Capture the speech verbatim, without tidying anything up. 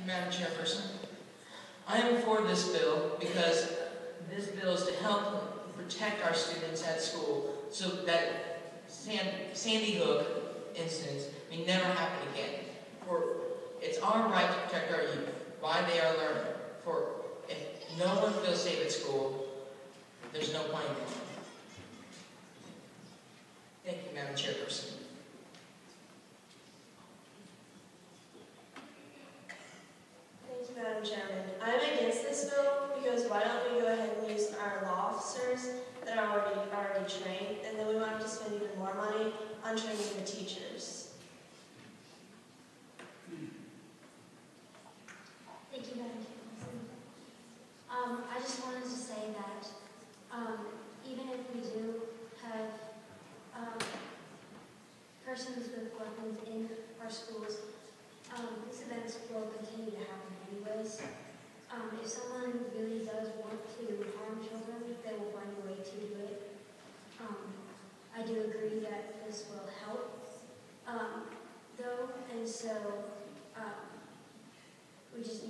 Madam Chairperson. I am for this bill because this bill is to help protect our students at school so that Sand, Sandy Hook incidents may never happen again. For it's our right to protect our youth while they are learning. For if no one feels safe at school, there's no point in it. Thank you, Madam Chairperson. Thank you, Madam Chairman. I'm against this bill because why don't we go ahead and use our law officers that are already already trained, and then we won't have to spend even more money on training the teachers. Thank you, Madam Chairperson. Um, I just wanted to say that um, even if we do have um, persons with weapons in our schools, um, these events will continue to happen anyways. Um, if someone really does want to harm children, they will find a way to do it. Um, I do agree that this will help, um, though, and so um, we just need